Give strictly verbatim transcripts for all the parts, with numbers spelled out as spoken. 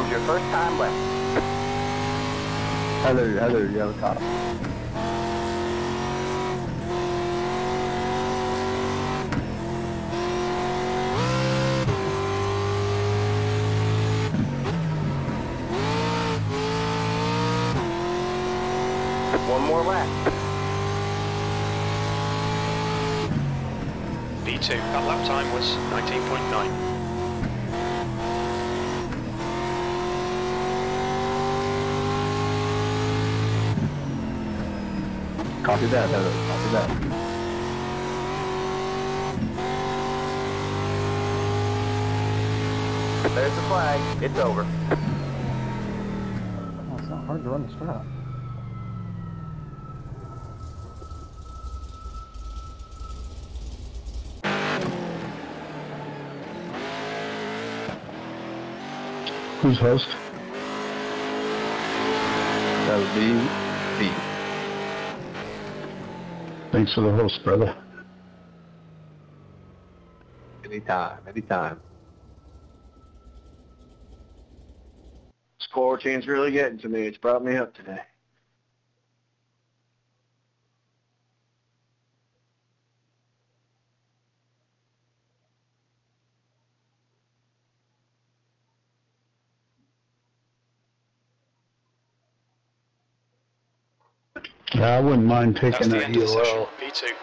is your first time left. Heather, Heather, you have a cop. One more lap. V two, that lap time was nineteen point nine. Copy that, Heather. Copy that. There's the flag. It's over. Oh, it's not hard to run the strap. Who's host? That would be me. Thanks for the host, brother. Anytime, anytime. This quarantine's really getting to me. It's brought me up today. Yeah, I wouldn't mind That's taking the that end of the E O session, L. V two.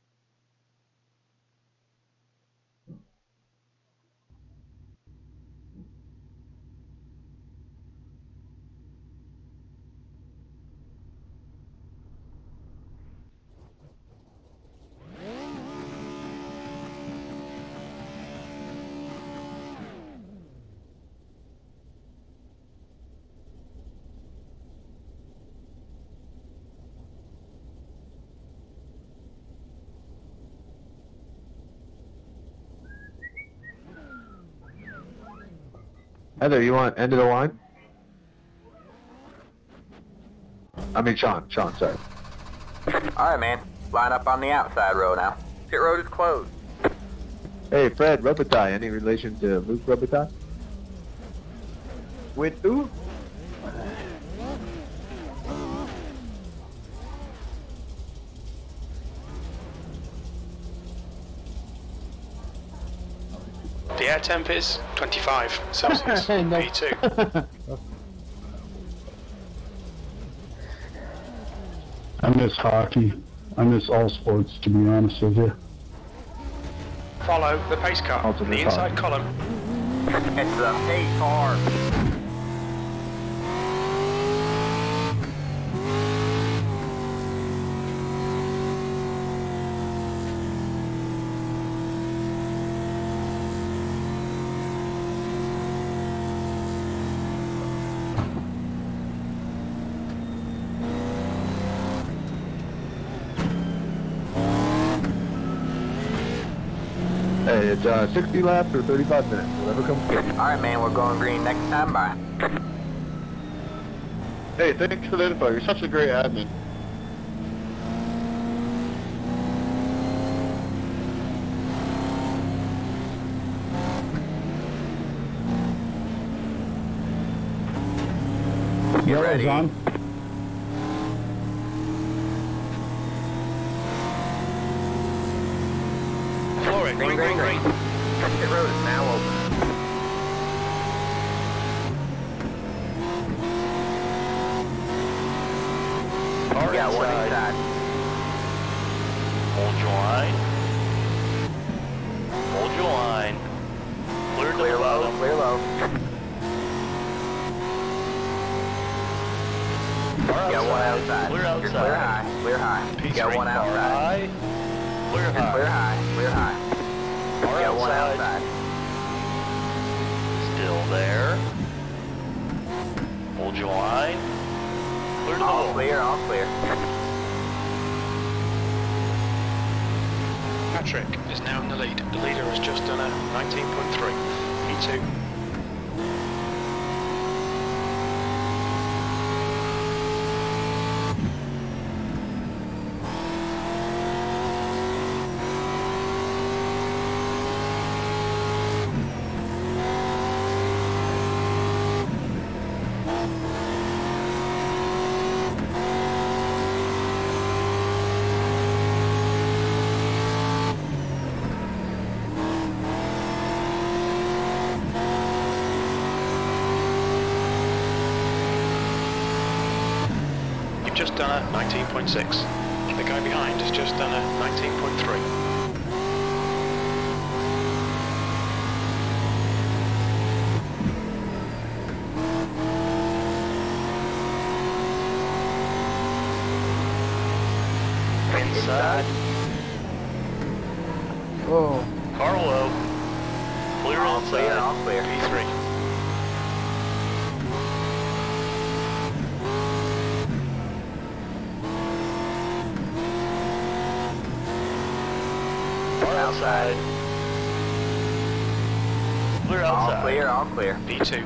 Heather, you want end of the line? I mean, Sean. Sean, sorry. Alright, man. Line up on the outside row now. Pit road is closed. Hey, Fred Robitaille. Any relation to Luke Robitaille? With who? The air temp is twenty-five Celsius, V two. I miss hockey. I miss all sports, to be honest with you. Follow the pace car Also in the the inside car. column. It's the pace car. Hey, it's uh, sixty laps or thirty-five minutes, whatever comes first. Alright, man. We're going green next time. Bye. Hey, thanks for the info. You're such a great admin. Yellow's ready? on. Floor it, green, green, green. Pit road is now open. Far We got one inside. inside. Hold your line. Hold your line. Clear to Clear the low. bottom. Clear low. Far We got one outside. Clear You're outside. clear high. Clear high. Peace We got ring, one far outside. high. Clear You're high. clear high. Clear high. Far We got one outside. outside. Still there. Hold your line. Clear to the All wall. clear. All clear. Patrick is now in the lead. The leader has just done a nineteen point three. V two. You've just done a nineteen point six. The guy behind has just done a nineteen point three. Inside. Oh, Carlo. Clear All clear, inside. all clear. P three. Car outside. Clear All outside. clear, all clear. P two.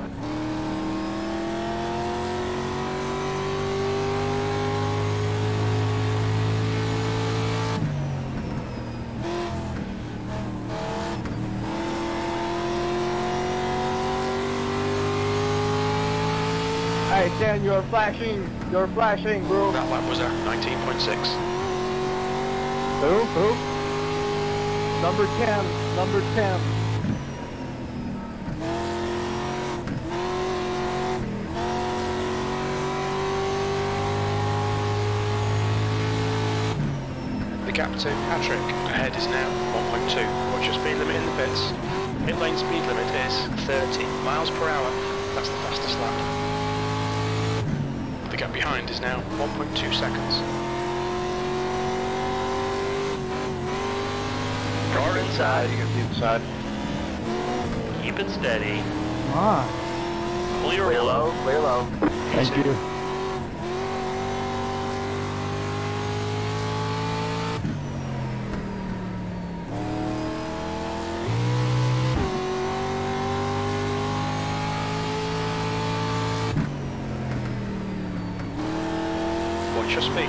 hey Dan, you're flashing. You're flashing, bro. That lap was a nineteen point six. Who? Who? Number ten. Number ten. The gap to Patrick ahead is now one point two. What's your speed limit in the pits? Pit lane speed limit is thirty miles per hour. That's the fastest lap. The gap behind is now one point two seconds. Car inside. You got the inside. Keep it steady. Come on. Clear Clear low. low, clear low. Thank you. What's your speed?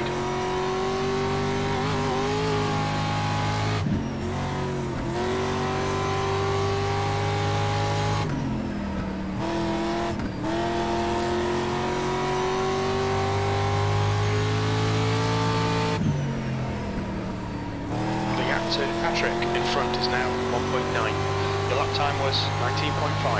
The gap to Patrick in front is now one point nine. Your lap time was nineteen point five.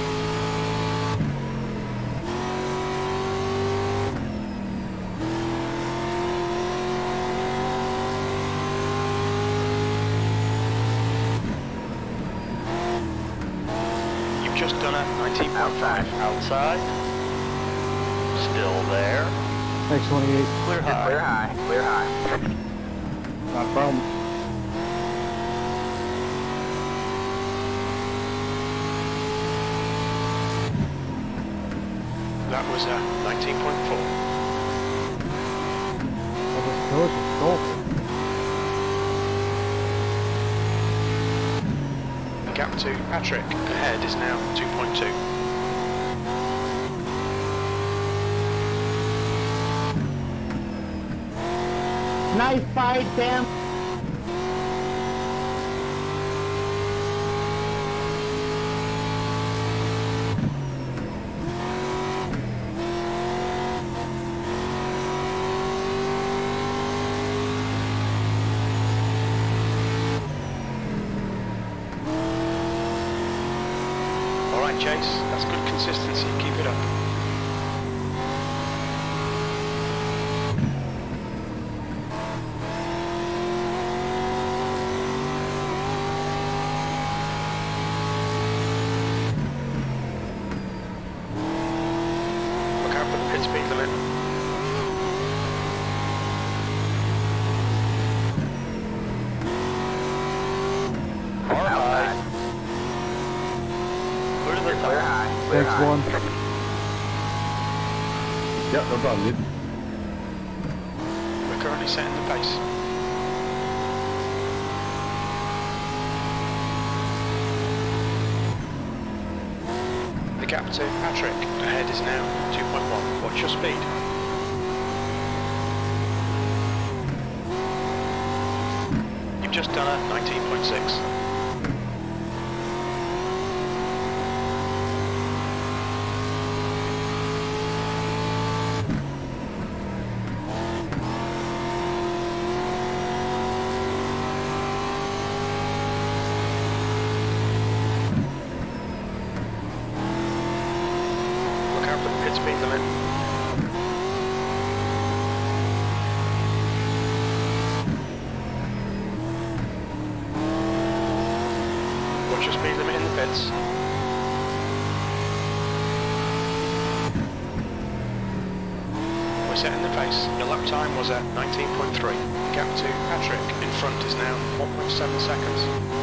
You've just done a nineteen point five. Outside. Still there. X twenty-eight. Clear high. Clear high, clear high. Not a problem. That was a nineteen point four. That was delicious. Gold. The gap to Patrick ahead is now two point two. Nice fight, Sam. All right, Chase, that's good consistency. Keep it up. Look out for the pit speed limit. Car high. Outside. Clear to the Clear top. high, clear X high. one. Yep, no problem, dude. We're currently setting the pace. The gap to Patrick ahead is now two point one. What's your speed? You've just done a nineteen point six. Look out for the pit speed limit. Watch your speed limit in the pits. We're setting the pace. Your lap time was at nineteen point three. The gap to Patrick in front is now one point seven seconds.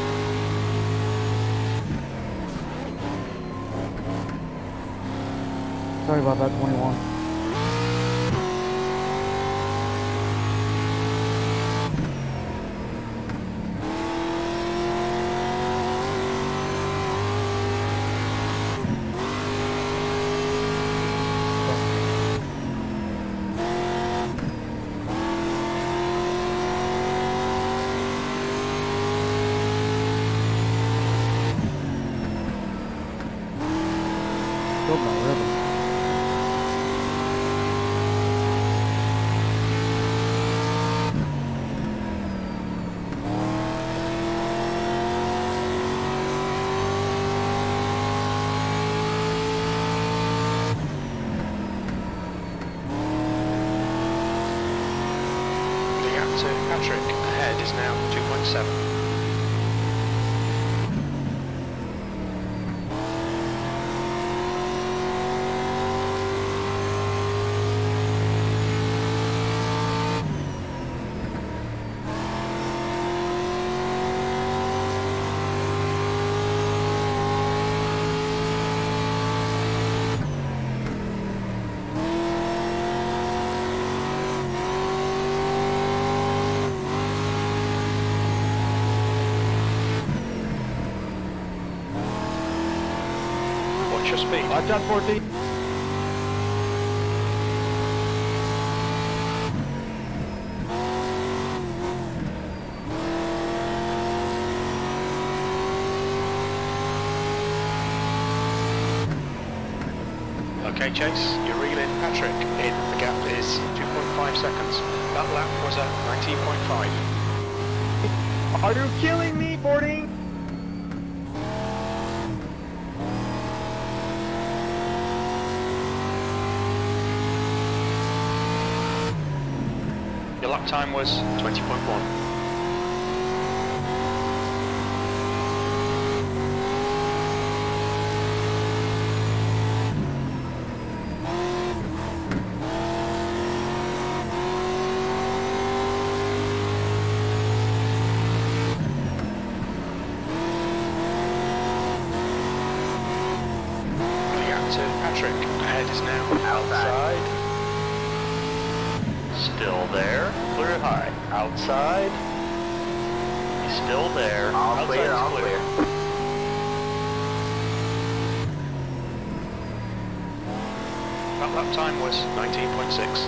Sorry about that, twenty-one. Killed my river. The gap to Patrick ahead is now two point seven. Watch your speed. Watch out, fourteen. Okay, Chase, you're reeling Patrick in. The gap is two point five seconds. That lap was at nineteen point five. Are you killing me, fourteen? Your lap time was twenty point one. The gap to Patrick ahead is now outside. Still there. Clear high. Outside. He's still there. All Outside's clear, all clear. That lap time was nineteen point six.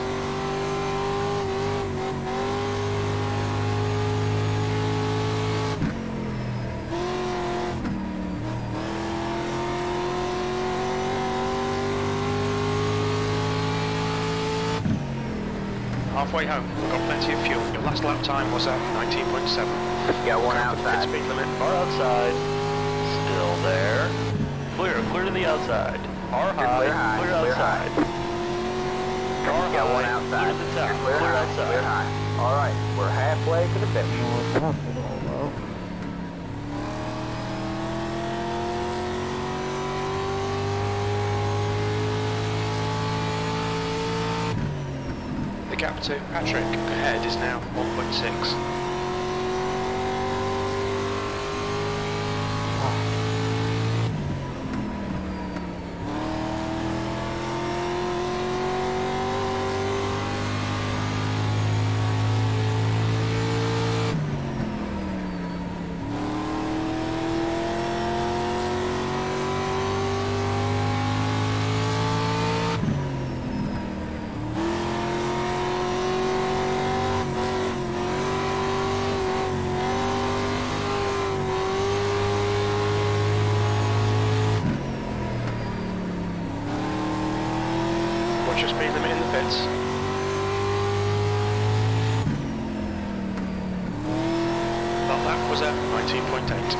Halfway home, we've got plenty of fuel. Your last lap time was at nineteen point seven. Got one Count the pit outside. speed limit. Car outside. Still there. Clear. Clear to the outside. Car You're high. clear high, Clear clear outside. Car Got high. one outside. Clear to the top. You're clear Clear high, outside. clear high. All right, we're halfway to the finish. The gap to Patrick ahead is now one point six. Watch your speed limit in the pits. That lap was at nineteen point eight.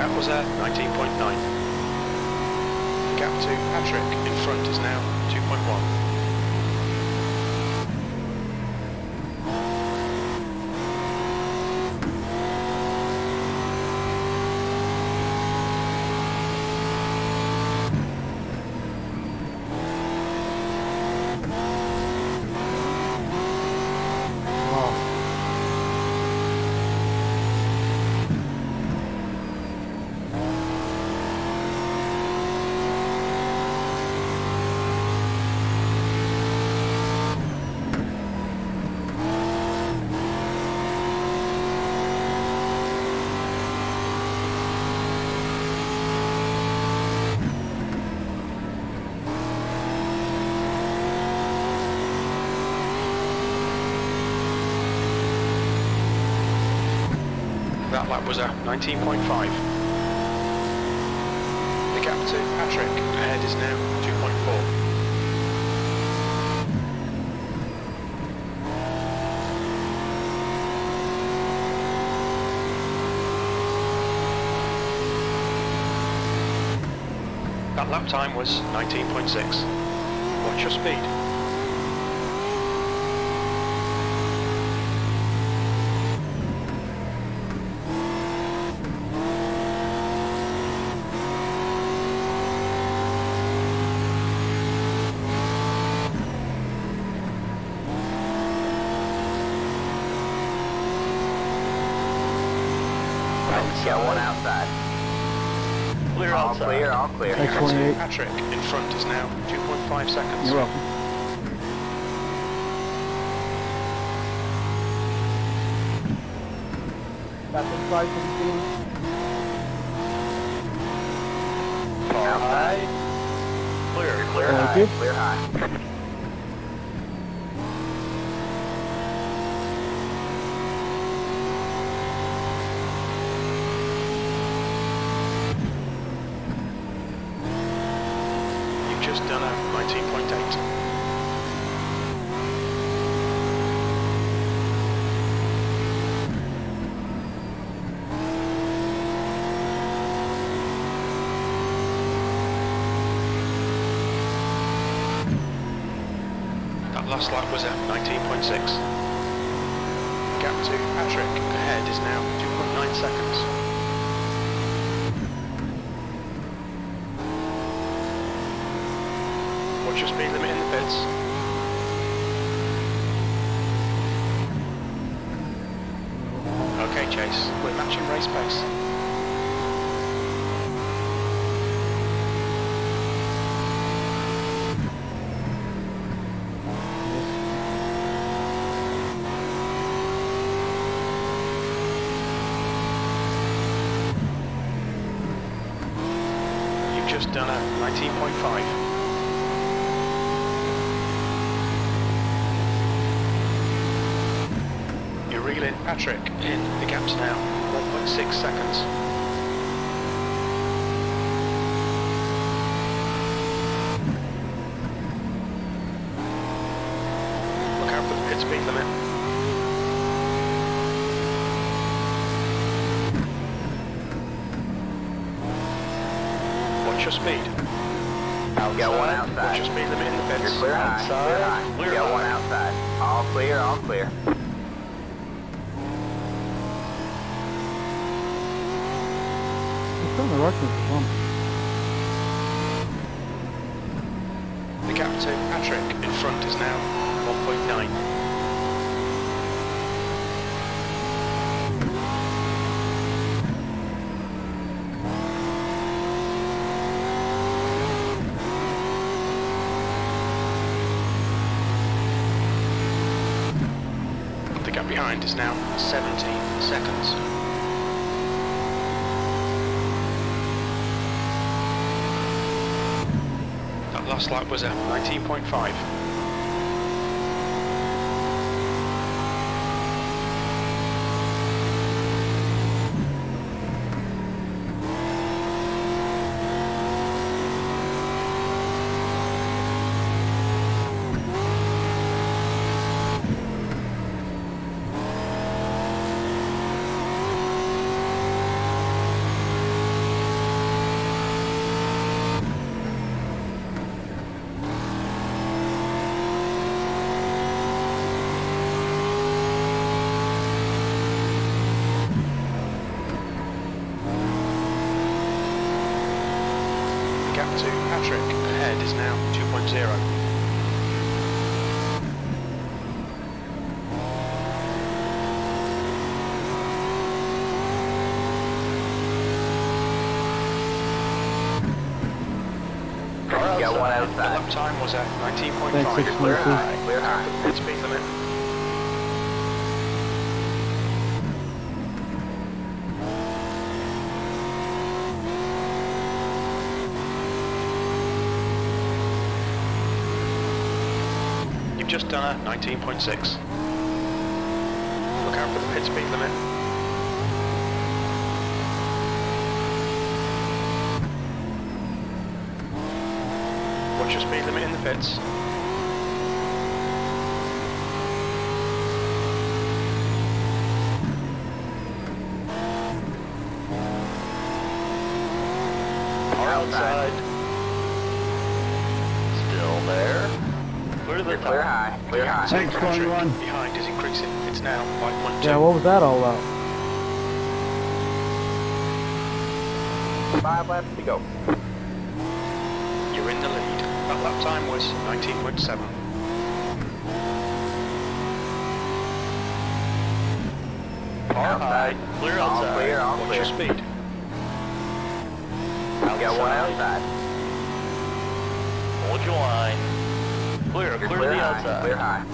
That was a nineteen point nine. The gap to Patrick in front is now two point one. That lap was a nineteen point five. The gap to Patrick ahead is now two point four. That lap time was nineteen point six. Watch your speed. Got one outside. Clear All outside. clear, all clear. X twenty-eight. Patrick in front is now two point five seconds. You're welcome. Captain five seventeen. Car high. Clear. Clear Thank high, you. clear high. You've just done a nineteen point eight. That last lap was at nineteen point six. Gap to Patrick ahead is now two point nine seconds. Watch your speed limit in the pits. Okay, Chase, we're matching race pace. You've just done a nineteen point five. You're reeling Patrick in. The gap's now one point six seconds. Look out for the pit speed limit. Watch your speed. I've got one Watch outside. your speed limit in the You're pits. clear high, clear Outside, high. clear Got one high. outside. All clear, all clear. It's on the right side. Come on. The gap to Patrick in front is now one point nine. The gap behind is now seventeen seconds. That last lap was at nineteen point five. Patrick, ahead is now two point zero. Got one The outside. lap time was at nineteen point Thanks, five. six Clear twenty-two. high, clear high. Pit speed limit. You've just done a nineteen point six. Look out for the pit speed limit. Watch your speed limit in the pits. Outside. Still there. Clear to the You're clear top. high, clear high. Thanks, twenty-one. Behind is increasing. It's now five point two. Yeah, what was that all about? Five laps to go. You're in the lead. That lap time was nineteen point seven. All high. Clear All outside. clear, all Watch clear. your speed. Got one outside. Hold your line. Clear. You're Clear to clear the high, outside. clear high.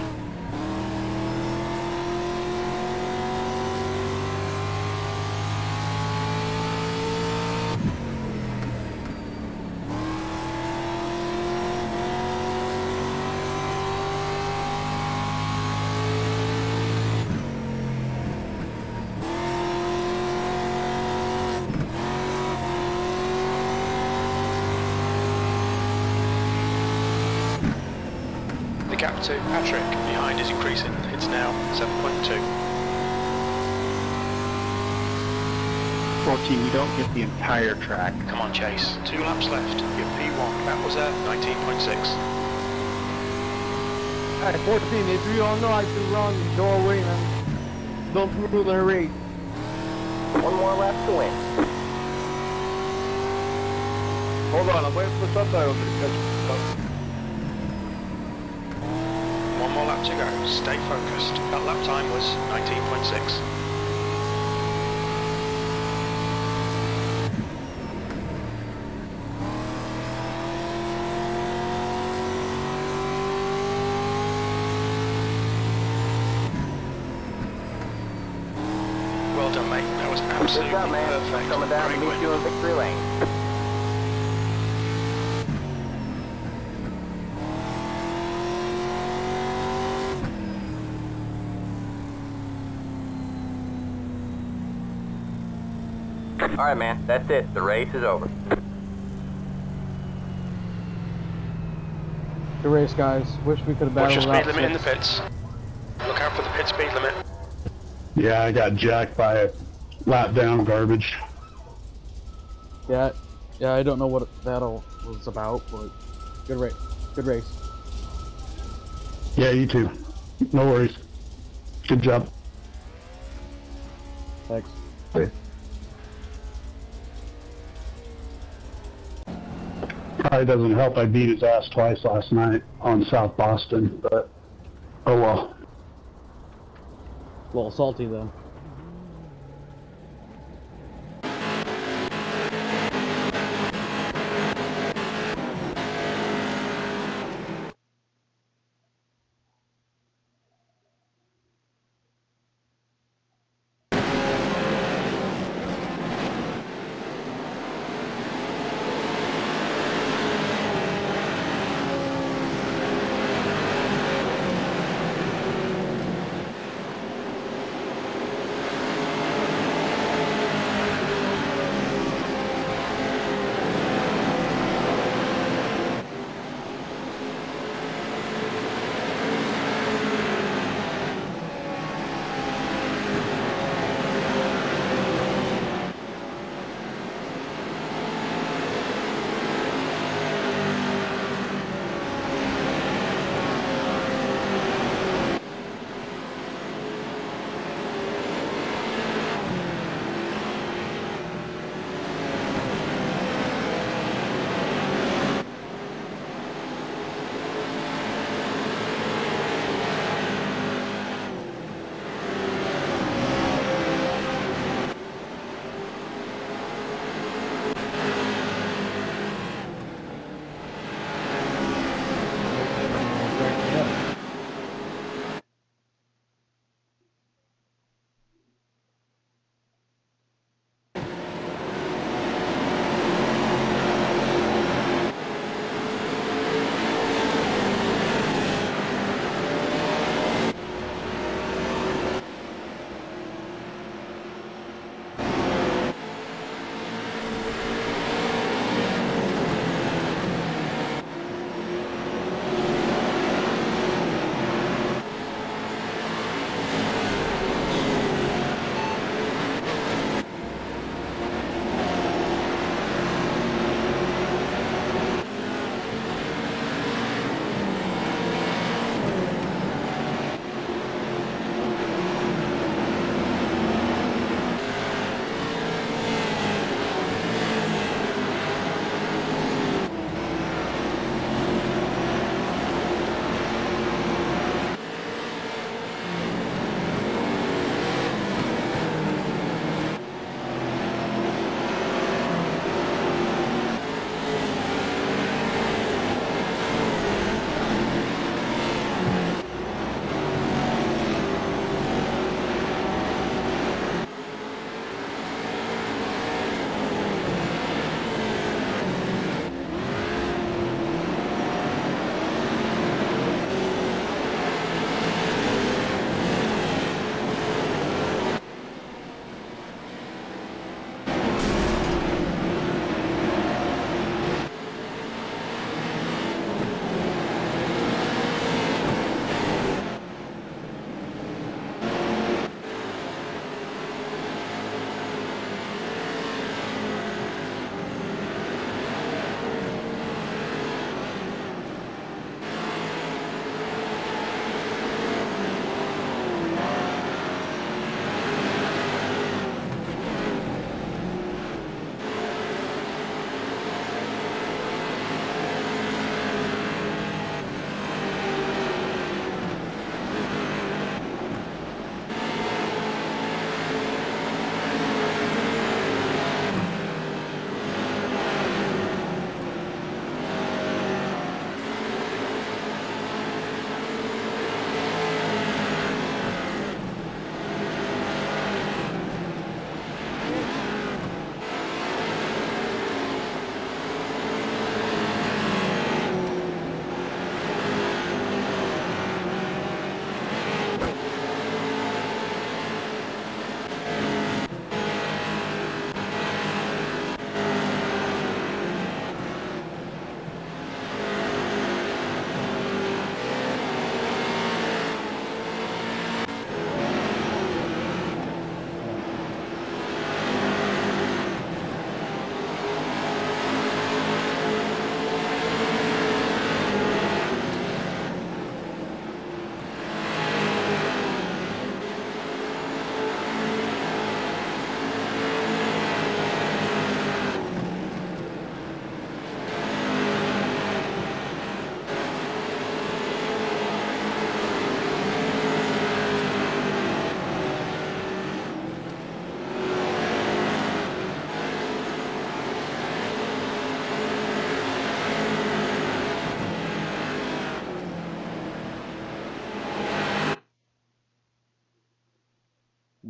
The gap to Patrick behind is increasing. It's now seven point two. fourteen, you don't get the entire track. Come on, Chase. Two laps left. You're P one. That was at nineteen point six. Alright, fourteen, if you don't know how to run, go away, man. Don't rule the race. One more lap to win. Hold on, I'm waiting for the subtitles to catch up. One more lap to go. Stay focused. That lap time was nineteen point six. Well done, mate. That was Good absolutely job, man. perfect. Coming down to Great meet win. you in victory lane. Alright, man. That's it. The race is over. The race, guys. Wish we could have Watch your battled speed out limit in the six. pits. Look out for the pit speed limit. Yeah, I got jacked by a lap down garbage. Yeah, yeah, I don't know what that all was about, but good race. Good race. Yeah, you too. No worries. Good job. Thanks. Probably doesn't help I beat his ass twice last night on South Boston, but oh well. A little salty then.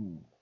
Ooh.